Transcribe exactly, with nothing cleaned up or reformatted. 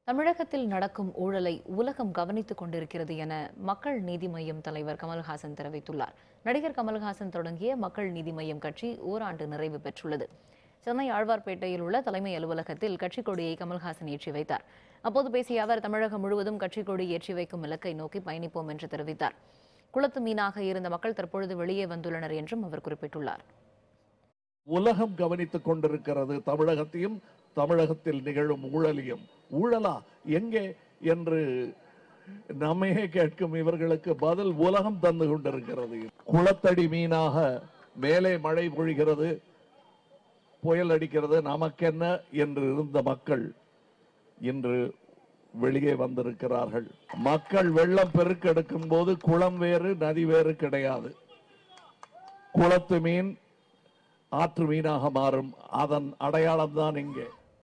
தமிழகத்தில் நடக்கும் ஊழலை உலகம் கவனித்துக் கொண்டிருக்கிறது என மக்கள் நீதி மய்யம் தலைவர் கமல்ஹாசன் தெரிவித்துள்ளார். நடிகர் கமல்ஹாசன் தொடங்கிய மக்கள் நீதி மய்யம் கட்சி ஓராண்டு நிறைவு பெற்றுள்ளது. சென்னை ஆழ்வார்பேட்டையில் உள்ள தலைமை அலுவலகத்தில் கட்சிக் கொடியை கமல்ஹாசன் ஏற்றி வைத்தார். அப்போது பேசிய அவர், தமிழகம் முழுவதும் கட்சிக் கொடி ஏற்றி வைக்கும் இலக்கை நோக்கி பயணிப்போம் என்று தெரிவித்தார். குளத்து மீனாக இருந்த மக்கள் தற்பொழுது வெளியே வந்துள்ளனர் என்றும் அவர் குறிப்பிட்டுள்ளார். உலகம் கவனித்துக் கொண்டிருக்கிறது தமிழகத்தையும், தமிழகத்தில் நிகழும் ஊழலையும். ஊழலா எங்கே என்று நம்மையே கேட்கும் இவர்களுக்கு பதில் உலகம் தந்து கொண்டிருக்கிறது. குளத்தடி மீனாக மேலே மழை பொழிகிறது, புயல் அடிக்கிறது, நமக்கென்ன என்று இருந்த மக்கள் இன்று வெளியே வந்திருக்கிறார்கள். மக்கள் வெள்ளம் பெருக்கெடுக்கும் போது குளம் வேறு நதி வேறு கிடையாது. குளத்து மீன் ஆற்று மீனாக மாறும். அதன் அடையாளம் தான் இங்கே.